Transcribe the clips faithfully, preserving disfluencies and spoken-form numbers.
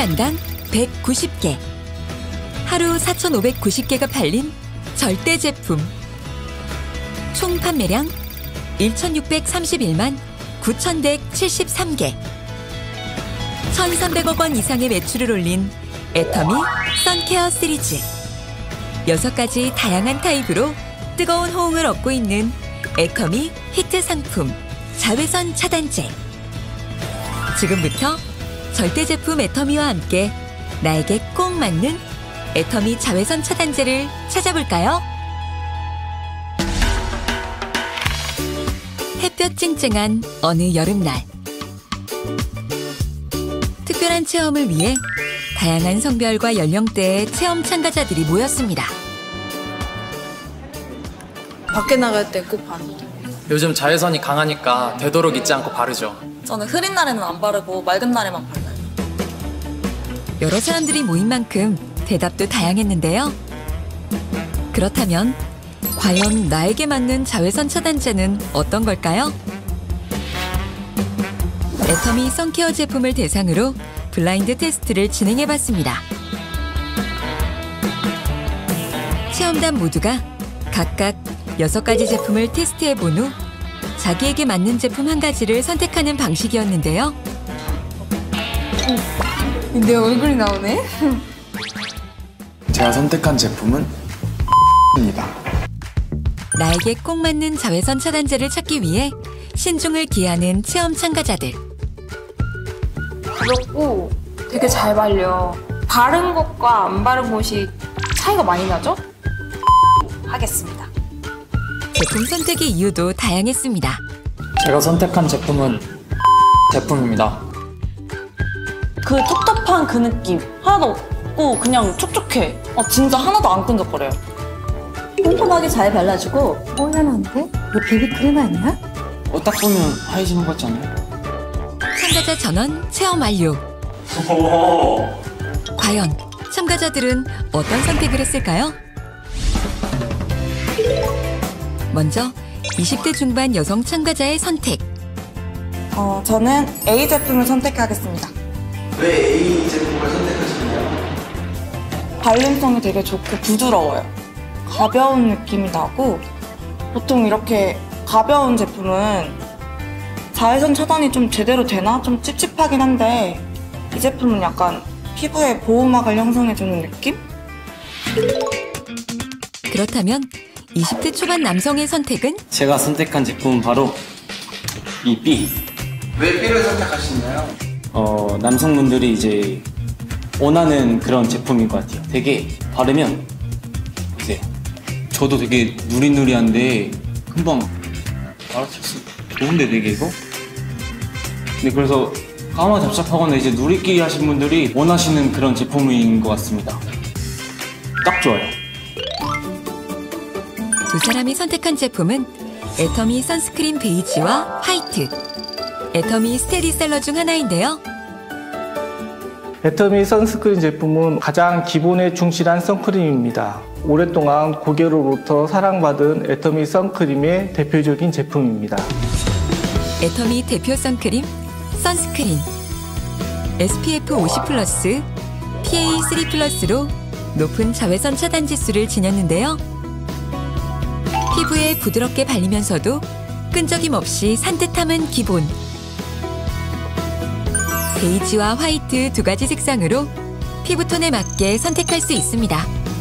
시간당 백구십 개. 하루 사천오백구십 개가 팔린 절대 제품. 총 판매량 천육백삼십일만 구천백칠십삼 개. 천삼백억 원 이상의 매출을 올린 애터미 선케어 시리즈. 여섯 가지 다양한 타입으로 뜨거운 호응을 얻고 있는 애터미 히트 상품 자외선 차단제. 지금부터 절대 제품 애터미와 함께 나에게 꼭 맞는 애터미 자외선 차단제를 찾아볼까요? 햇볕 쨍쨍한 어느 여름날, 특별한 체험을 위해 다양한 성별과 연령대의 체험 참가자들이 모였습니다. 밖에 나갈 때 꼭 바르죠. 요즘 자외선이 강하니까 되도록 잊지 않고 바르죠. 저는 흐린 날에는 안 바르고 맑은 날에만 발라요. 여러 사람들이 모인 만큼 대답도 다양했는데요. 그렇다면 과연 나에게 맞는 자외선 차단제는 어떤 걸까요? 애터미 선케어 제품을 대상으로 블라인드 테스트를 진행해봤습니다. 체험단 모두가 각각 여섯 가지 제품을 테스트해본 후 자기에게 맞는 제품 한 가지를 선택하는 방식이었는데요. 내 얼굴이 나오네? 제가 선택한 제품은 입니다. 나에게 꼭 맞는 자외선 차단제를 찾기 위해 신중을 기하는 체험 참가자들. 가볍고 되게 잘 발려. 바른 것과 안 바른 것이 차이가 많이 나죠? 하겠습니다. 제품 선택의 이유도 다양했습니다. 제가 선택한 제품은 제품입니다. 그 텁텁한 그 느낌 하나도 없고 그냥 촉촉해. 아, 진짜 하나도 안 끈적거려요. 꼼꼼하게 잘 발라주고 뽀얀한데? 이거 비비크림 아니야? 어, 딱 보면 하얘지는 것 같지 않아요? 참가자 전원 체험 완료. 과연 참가자들은 어떤 선택을 했을까요? 먼저 이십 대 중반 여성 참가자의 선택. 어, 저는 A 제품을 선택하겠습니다. 왜 A 제품을 선택하셨나요? 발림성이 되게 좋고 부드러워요. 가벼운 느낌이 나고, 보통 이렇게 가벼운 제품은 자외선 차단이 좀 제대로 되나? 좀 찝찝하긴 한데 이 제품은 약간 피부에 보호막을 형성해주는 느낌? 그렇다면 이십 대 초반 남성의 선택은? 제가 선택한 제품은 바로 이 B. 왜 B를 선택하시나요? 어, 남성분들이 이제 원하는 그런 제품인 것 같아요. 되게 바르면 보세요. 저도 되게 누리누리한데 금방 알아챘어. 좋은데 되게 이거? 근데 그래서 까마 잡잡하거나 이제 누리끼리 하신 분들이 원하시는 그런 제품인 것 같습니다. 딱 좋아요. 두 사람이 선택한 제품은 애터미 선스크린 베이지와 화이트, 애터미 스테디셀러 중 하나인데요. 애터미 선스크린 제품은 가장 기본에 충실한 선크림입니다. 오랫동안 고객으로부터 사랑받은 애터미 선크림의 대표적인 제품입니다. 애터미 대표 선크림, 선스크린. 에스피에프 오십 플러스, 피에이 쓰리 플러스로 높은 자외선 차단 지수를 지녔는데요. 피부에 부드럽게 발리면서도 끈적임 없이 산뜻함은 기본. 베이지와 화이트 두 가지 색상으로 피부톤에 맞게 선택할 수 있습니다.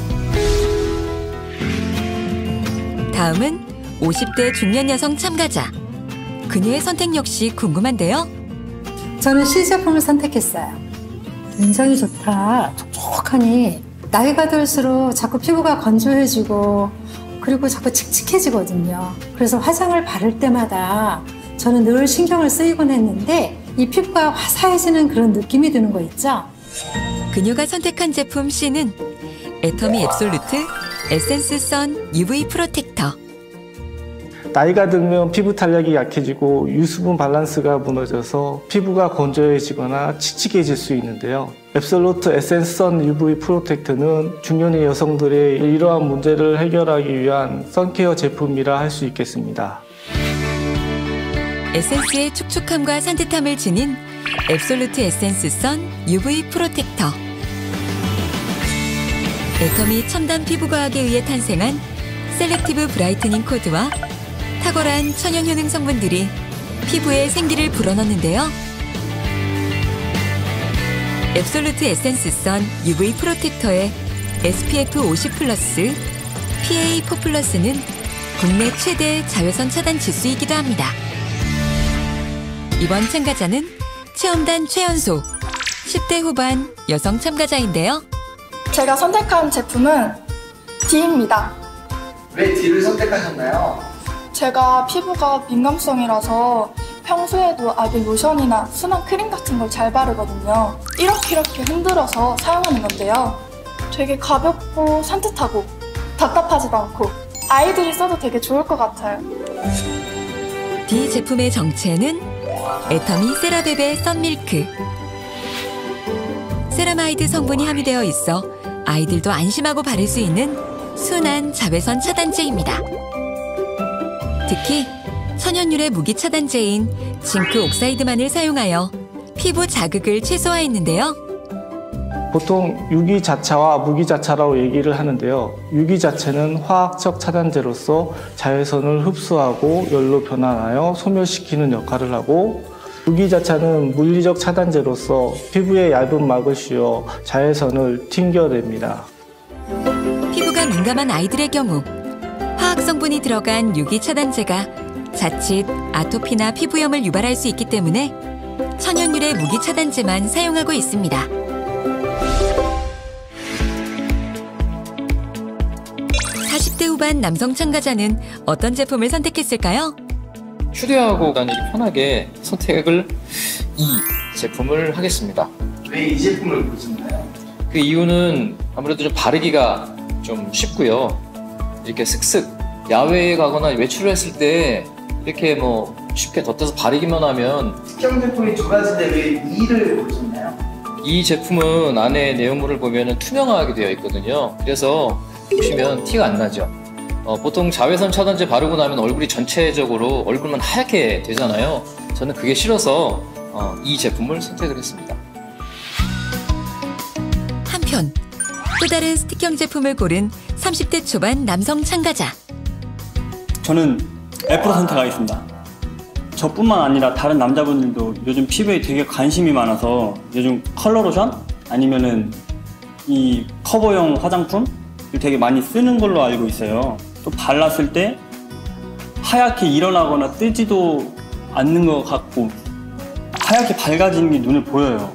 다음은 오십 대 중년 여성 참가자. 그녀의 선택 역시 궁금한데요. 저는 C 제품을 선택했어요. 굉장히 좋다. 촉촉하니 나이가 들수록 자꾸 피부가 건조해지고 그리고 자꾸 칙칙해지거든요. 그래서 화장을 바를 때마다 저는 늘 신경을 쓰이곤 했는데 이 피부가 화사해지는 그런 느낌이 드는 거 있죠? 그녀가 선택한 제품 C는 애터미 앱솔루트 에센스 선 유브이 프로텍터. 나이가 들면 피부 탄력이 약해지고 유수분 밸런스가 무너져서 피부가 건조해지거나 칙칙해질 수 있는데요. 앱솔루트 에센스 선 유브이 프로텍터는 중년의 여성들의 이러한 문제를 해결하기 위한 선케어 제품이라 할 수 있겠습니다. 에센스의 촉촉함과 산뜻함을 지닌 앱솔루트 에센스 선 유브이 프로텍터. 애터미 첨단 피부과학에 의해 탄생한 셀렉티브 브라이트닝 코드와 탁월한 천연 효능 성분들이 피부에 생기를 불어넣는데요. 앱솔루트 에센스 선 유브이 프로텍터의 에스피에프 오십 플러스, 피에이 사 플러스는 국내 최대 자외선 차단 지수이기도 합니다. 이번 참가자는 체험단 최연소 십 대 후반 여성 참가자인데요. 제가 선택한 제품은 D입니다. 왜 D를 선택하셨나요? 제가 피부가 민감성이라서 평소에도 아기 로션이나 순한 크림 같은 걸 잘 바르거든요. 이렇게 이렇게 흔들어서 사용하는 건데요. 되게 가볍고 산뜻하고 답답하지도 않고 아이들이 써도 되게 좋을 것 같아요. D 제품의 정체는 애터미 세라베베 썬밀크. 세라마이드 성분이 함유되어 있어 아이들도 안심하고 바를 수 있는 순한 자외선 차단제입니다. 특히 천연유래 무기 차단제인 징크 옥사이드만을 사용하여 피부 자극을 최소화했는데요. 보통 유기자차와 무기자차라고 얘기를 하는데요. 유기자체는 화학적 차단제로서 자외선을 흡수하고 열로 변환하여 소멸시키는 역할을 하고, 무기자차는 물리적 차단제로서 피부에 얇은 막을 씌워 자외선을 튕겨냅니다. 피부가 민감한 아이들의 경우 화학 성분이 들어간 유기 차단제가 자칫 아토피나 피부염을 유발할 수 있기 때문에 천연유래 무기 차단제만 사용하고 있습니다. 사십 대 후반 남성 참가자는 어떤 제품을 선택했을까요? 휴대하고 다니기 편하게 선택을 이 제품을 하겠습니다. 왜 이 제품을 고르셨나요? 그 이유는 아무래도 좀 바르기가 좀 쉽고요. 이렇게 슥슥 야외에 가거나 외출을 했을 때 이렇게 뭐 쉽게 덧대서 바르기만 하면. 특정 제품이 두 가지인데 왜 이를 고르셨나요? 이 제품은 안에 내용물을 보면 투명하게 되어 있거든요. 그래서 보시면 티가 안 나죠. 어, 보통 자외선 차단제 바르고 나면 얼굴이 전체적으로 얼굴만 하얗게 되잖아요. 저는 그게 싫어서 어, 이 제품을 선택을 했습니다. 한편 또 다른 스틱형 제품을 고른 삼십 대 초반 남성 참가자. 저는 F로 선택하겠습니다. 저뿐만 아니라 다른 남자분들도 요즘 피부에 되게 관심이 많아서 요즘 컬러 로션 아니면은 이 커버용 화장품 되게 많이 쓰는 걸로 알고 있어요. 또 발랐을 때 하얗게 일어나거나 뜨지도 않는 것 같고 하얗게 밝아지는 게 눈에 보여요.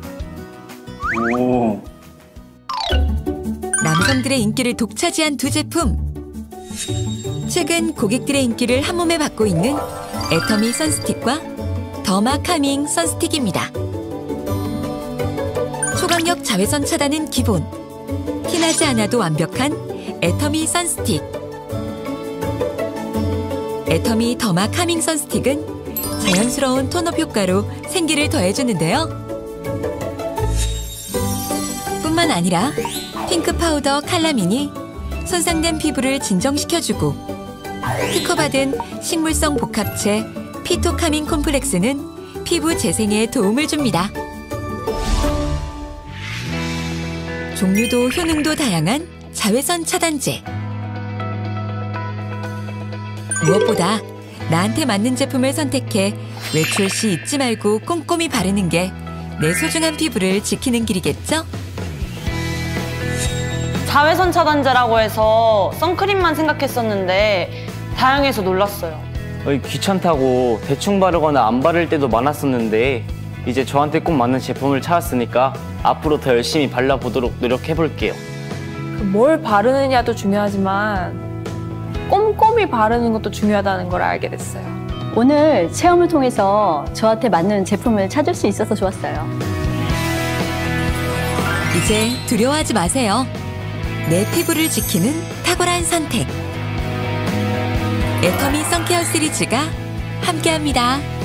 오. 남성들의 인기를 독차지한 두 제품. 최근 고객들의 인기를 한몸에 받고 있는 애터미 선스틱과 더마 카밍 선스틱입니다. 초강력 자외선 차단은 기본. 티나지 않아도 완벽한 애터미 선스틱. 애터미 더마 카밍 선스틱은 자연스러운 톤업 효과로 생기를 더해주는데요. 뿐만 아니라 핑크 파우더 칼라민이 손상된 피부를 진정시켜주고, 특허받은 식물성 복합체 피토카민 콤플렉스는 피부 재생에 도움을 줍니다. 종류도 효능도 다양한 자외선 차단제. 무엇보다 나한테 맞는 제품을 선택해 외출 시 잊지 말고 꼼꼼히 바르는 게 내 소중한 피부를 지키는 길이겠죠? 자외선 차단제라고 해서 선크림만 생각했었는데 다양해서 놀랐어요. 귀찮다고 대충 바르거나 안 바를 때도 많았었는데 이제 저한테 꼭 맞는 제품을 찾았으니까 앞으로 더 열심히 발라보도록 노력해볼게요. 뭘 바르느냐도 중요하지만 꼼꼼히 바르는 것도 중요하다는 걸 알게 됐어요. 오늘 체험을 통해서 저한테 맞는 제품을 찾을 수 있어서 좋았어요. 이제 두려워하지 마세요. 내 피부를 지키는 탁월한 선택. 애터미 선케어 시리즈가 함께합니다.